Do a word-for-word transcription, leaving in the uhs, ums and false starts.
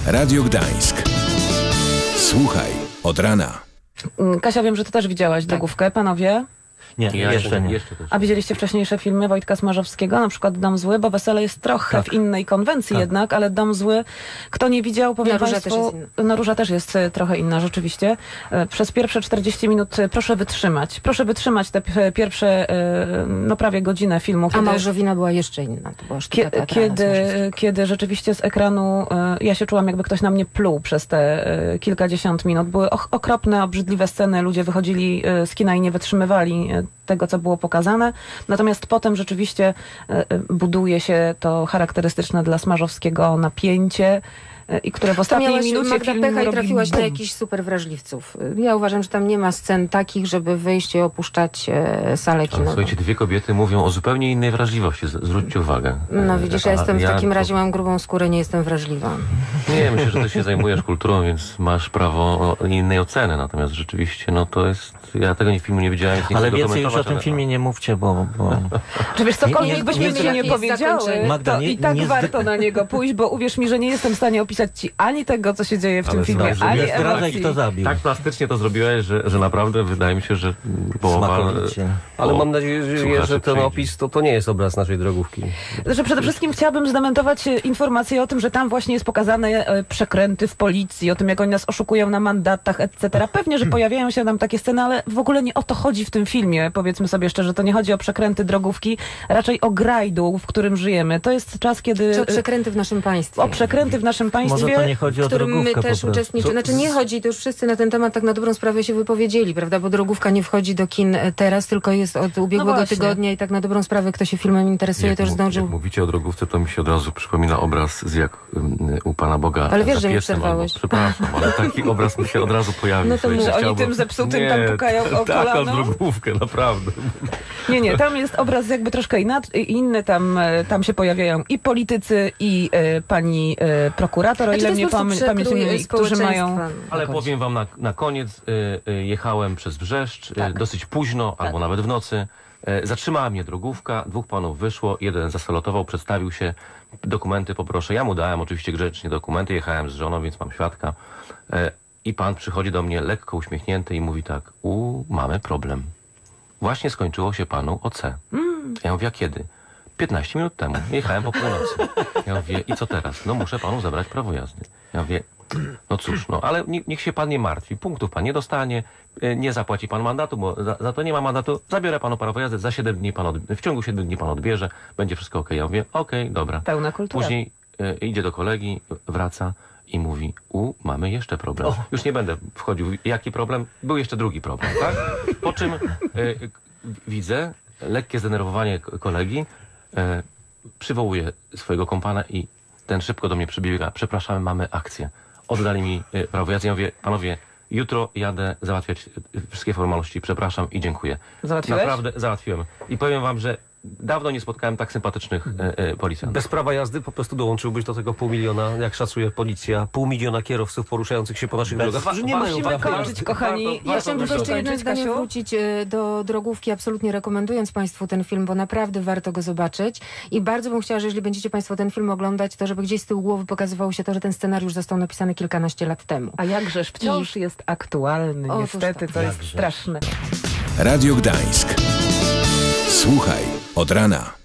Radio Gdańsk. Słuchaj od rana. Kasia, wiem, że ty też widziałaś tak. Drogówkę, panowie? Nie, ja jeszcze nie. Jeszcze A widzieliście wcześniejsze filmy Wojtka Smarzowskiego, na przykład Dom Zły, bo Wesele jest trochę tak. w innej konwencji tak. jednak, ale Dom Zły, kto nie widział, powiem no, państwu, Róża też jest inna. No Róża też jest trochę inna, rzeczywiście. Przez pierwsze czterdzieści minut proszę wytrzymać. Proszę wytrzymać te pierwsze, no prawie godzinę filmu. Kiedy, A Małżowina była jeszcze inna. To była sztuka kiedy, kiedy, kiedy rzeczywiście z ekranu ja się czułam, jakby ktoś na mnie pluł przez te kilkadziesiąt minut. Były okropne, obrzydliwe sceny, ludzie wychodzili z kina i nie wytrzymywali tego, co było pokazane. Natomiast potem rzeczywiście buduje się to charakterystyczne dla Smarzowskiego napięcie, i które w ostatniej miałaś, minucie Magda, filmu pecha i robi trafiłaś bum. na jakichś super wrażliwców. Ja uważam, że tam nie ma scen takich, żeby wyjść i opuszczać e, salę kinową. Słuchajcie, dwie kobiety mówią o zupełnie innej wrażliwości. Zwróćcie uwagę. No widzisz, ja A, jestem w ja takim to... razie, mam grubą skórę, nie jestem wrażliwa. Nie, myślę, że ty się zajmujesz kulturą, więc masz prawo innej oceny. Natomiast rzeczywiście, no to jest... Ja tego nie filmu nie widziałem. Nie ale więcej już o tym ale... filmie nie mówcie, bo... bo... Czy wiesz, cokolwiek byśmy mi nie powiedziały, Magda, to nie, i tak nie warto na niego pójść, bo uwierz mi, że nie jestem w stanie opisać ci ani tego, co się dzieje w tym ale filmie, znam, ani emocji. Kto zabił. Tak plastycznie to zrobiłeś, że, że naprawdę wydaje mi się, że połowa... Ale mam nadzieję, że, że ten opis to, to nie jest obraz naszej drogówki. Że przede wszystkim chciałabym zdementować informację o tym, że tam właśnie jest pokazane przekręty w policji, o tym, jak oni nas oszukują na mandatach, et cetera. Pewnie, że pojawiają się tam takie sceny, ale w ogóle nie o to chodzi w tym filmie. Powiedzmy sobie szczerze, to nie chodzi o przekręty drogówki, raczej o grajdu, w którym żyjemy. To jest czas, kiedy... Czy o przekręty w naszym państwie. O przekręty w naszym państwie. Może to nie chodzi o w którym my też uczestniczymy. Znaczy nie chodzi, to już wszyscy na ten temat tak na dobrą sprawę się wypowiedzieli, prawda? Bo drogówka nie wchodzi do kin teraz, tylko jest od ubiegłego no tygodnia i tak na dobrą sprawę, kto się filmem interesuje, jak to już zdążył... Jak mówicie o drogówce, to mi się od razu przypomina obraz z jak um, u Pana Boga. Ale wiesz, że mi przerwałeś. Albo, przepraszam, ale taki obraz mi się od razu pojawił. No to że oni tym zepsutym nie, tam pukają o kolano. Taką drogówkę, naprawdę. Nie, nie, tam jest obraz jakby troszkę inny, tam, tam się pojawiają i politycy, i e, pani e, prokurator, o ile mnie pamięć mieli, którzy mają... Ale powiem wam na, na koniec, y, y, jechałem przez Wrzeszcz, tak. y, dosyć późno, tak. albo nawet w nocy. Y, zatrzymała mnie drogówka, dwóch panów wyszło, jeden zasalutował, przedstawił się, dokumenty poproszę. Ja mu dałem oczywiście grzecznie dokumenty, jechałem z żoną, więc mam świadka. Y, I pan przychodzi do mnie lekko uśmiechnięty i mówi tak, u, mamy problem. Właśnie skończyło się panu O C. Mm. Ja mówię, a kiedy? piętnaście minut temu. Jechałem po północy. Ja mówię, i co teraz? No muszę panu zabrać prawo jazdy. Ja mówię, no cóż, no ale niech się pan nie martwi. Punktów pan nie dostanie, nie zapłaci pan mandatu, bo za, za to nie ma mandatu. Zabiorę panu prawo jazdy, za siedem dni pan od, w ciągu siedmiu dni pan odbierze, będzie wszystko okej. Okay. Ja mówię, okej, okay, dobra. Pełna kultura. Później y, idzie do kolegi, wraca i mówi, u, mamy jeszcze problem. O. Już nie będę wchodził, jaki problem? Był jeszcze drugi problem, tak? Po czym y, y, widzę lekkie zdenerwowanie kolegi, y, przywołuję swojego kompana i ten szybko do mnie przybiega, przepraszamy, mamy akcję. Oddali mi y, prawo jazdy. Ja mówię, panowie, jutro jadę załatwiać y, wszystkie formalności, przepraszam i dziękuję. Załatwiłeś? Naprawdę załatwiłem. I powiem wam, że dawno nie spotkałem tak sympatycznych e, e, policjantów. Bez prawa jazdy po prostu dołączyłbyś do tego pół miliona, jak szacuje policja, pół miliona kierowców poruszających się po naszych drogach, którzy nie mają prawa prawa kończyć, kochani. Warto, ja chciałam tylko jeszcze jednym zdaniem wrócić do drogówki, absolutnie rekomendując państwu ten film, bo naprawdę warto go zobaczyć. I bardzo bym chciała, że jeżeli będziecie państwo ten film oglądać, to żeby gdzieś z tyłu głowy pokazywało się to, że ten scenariusz został napisany kilkanaście lat temu. A jakżeż wciąż I... jest aktualny, o, niestety, to tak. jest jakże. straszne. Radio Gdańsk. Słuchaj od rana.